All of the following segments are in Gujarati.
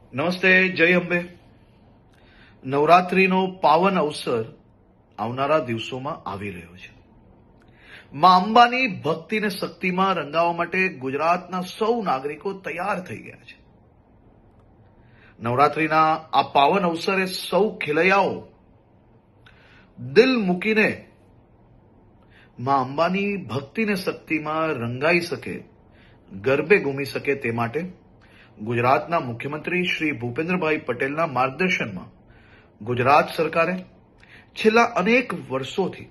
નમસ્તે, જય અંબે. નવરાત્રીનો પાવન અવસર આવનારા દિવસોમાં આવી રહ્યો છે. માં અંબાની ભક્તિ અને શક્તિમાં રંગાવા માટે ગુજરાતના સૌ નાગરિકો તૈયાર થઈ ગયા છે. નવરાત્રીના આ પાવન અવસરે સૌ ખેલૈયાઓ દિલ મૂકીને માં અંબાની ભક્તિ અને શક્તિમાં રંગાઈ શકે, ગરબે ઘૂમી શકે તે માટે ગુજરાતના મુખ્યમંત્રી શ્રી ભૂપેન્દ્રભાઈ પટેલના માર્ગદર્શનમાં ગુજરાત સરકારે છેલ્લા અનેક વર્ષોથી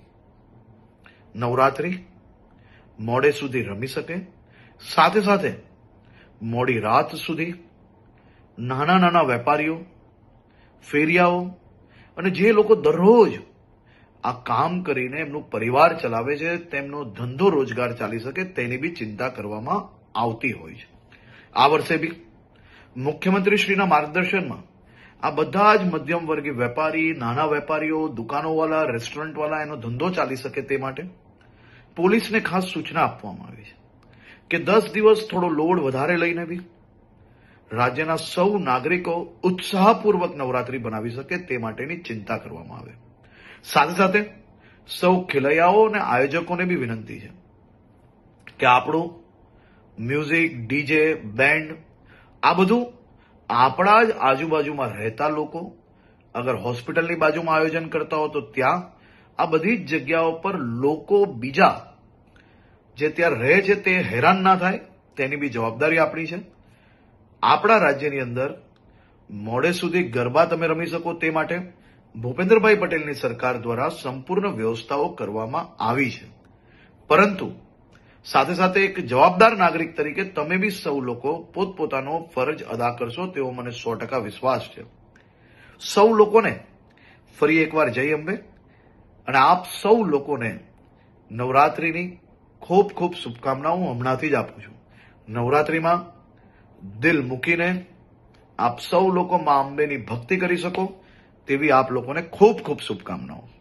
નવરાત્રી મોડે સુધી રમી શકે, સાથે સાથે મોડી રાત સુધી નાના નાના વેપારીઓ, ફેરિયાઓ અને જે લોકો દરરોજ આ કામ કરીને એમનું પરિવાર ચલાવે છે, તેમનો ધંધો રોજગાર ચાલી શકે તેની બી ચિંતા કરવામાં આવતી હોય છે. આ વર્ષે બી મુખ્યમંત્રીશ્રીના માર્ગદર્શનમાં આ બધા જ મધ્યમ વર્ગીય વેપારી, નાના વેપારીઓ, દુકાનોવાળા, રેસ્ટોરન્ટવાળા એનો ધંધો ચાલી શકે તે માટે પોલીસને ખાસ સૂચના આપવામાં આવી છે કે 10 દિવસ થોડો લોડ વધારે લઈને બી રાજ્યના સૌ નાગરિકો ઉત્સાહપૂર્વક નવરાત્રી બનાવી શકે તે માટેની ચિંતા કરવામાં આવે. સાથે સાથે સૌ ખેલૈયાઓ અને આયોજકોને બી વિનંતી છે કે આપણું મ્યુઝિક, ડીજે, બેન્ડ આ બધું આપણા જ આજુબાજુમાં રહેતા લોકો, અગર હોસ્પિટલની બાજુમાં આયોજન કરતા હો તો ત્યાં આ બધી જ જગ્યાઓ પર લોકો બીજા જે ત્યાં રહે છે તે હેરાન ના થાય તેની બી જવાબદારી આપણી છે. આપણા રાજ્યની અંદર મોડે સુધી ગરબા તમે રમી શકો તે માટે ભૂપેન્દ્રભાઈ પટેલની સરકાર દ્વારા સંપૂર્ણ વ્યવસ્થાઓ કરવામાં આવી છે. પરંતુ સાથે સાથે એક જવાબદાર નાગરિક તરીકે તમે બી સૌ લોકો પોતપોતાનો ફરજ અદા કરશો તેવો મને 100% વિશ્વાસ છે. સૌ લોકોને ફરી એકવાર જય અંબે અને આપ સૌ લોકોને નવરાત્રીની ખૂબ ખૂબ શુભકામનાઓ હમણાંથી જ આપું છું. નવરાત્રીમાં દિલ મૂકીને આપ સૌ લોકો માં અંબેની ભક્તિ કરી શકો તેવી આપ લોકોને ખૂબ ખૂબ શુભકામનાઓ.